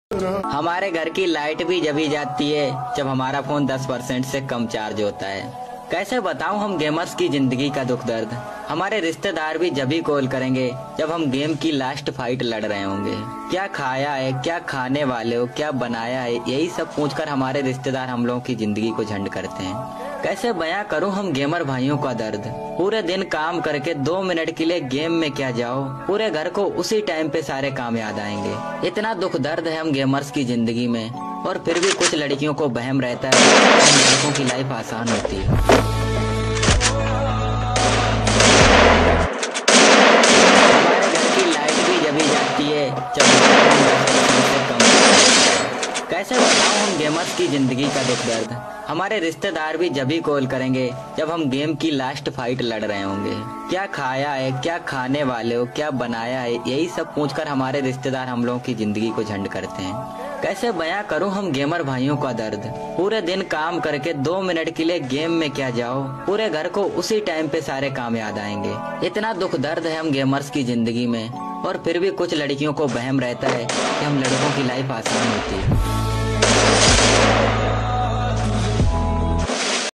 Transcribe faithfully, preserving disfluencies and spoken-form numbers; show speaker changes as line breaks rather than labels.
हमारे घर की लाइट भी जब ही जाती है जब हमारा फोन दस परसेंट से कम चार्ज होता है। कैसे बताऊं हम गेमर्स की जिंदगी का दुख दर्द। हमारे रिश्तेदार भी जब ही कॉल करेंगे जब हम गेम की लास्ट फाइट लड़ रहे होंगे। क्या खाया है, क्या खाने वाले हो, क्या बनाया है, यही सब पूछकर हमारे रिश्तेदार हम लोगों की जिंदगी को झंड करते हैं। कैसे बयां करूं हम गेमर भाइयों का दर्द। पूरे दिन काम करके दो मिनट के लिए गेम में क्या जाओ, पूरे घर को उसी टाइम पे सारे काम याद आएंगे। इतना दुख दर्द है हम गेमर्स की जिंदगी में, और फिर भी कुछ लड़कियों को वहम रहता है हम लड़कों की लाइफ आसान होती है। हमारे घर की लाइट भी जब ही जाती है जब हमारा फोन दस परसेंट से कम चार्ज होता है। कैसे बताऊं हम गेमर्स की जिंदगी का दुख दर्द। हमारे रिश्तेदार भी जब ही कॉल करेंगे जब हम गेम की लास्ट फाइट लड़ रहे होंगे। क्या खाया है, क्या खाने वाले हो, क्या बनाया है, यही सब पूछकर हमारे रिश्तेदार हम लोगों की जिंदगी को झंड करते हैं। कैसे बयां करूं हम गेमर भाइयों का दर्द। पूरे दिन काम करके दो मिनट के लिए गेम में क्या जाओ, पूरे घर को उसी टाइम पे सारे काम याद आएंगे। इतना दुख दर्द है हम गेमर्स की जिंदगी में, और फिर भी कुछ लड़कियों को वहम रहता है कि हम लड़कों की लाइफ आसान होती है।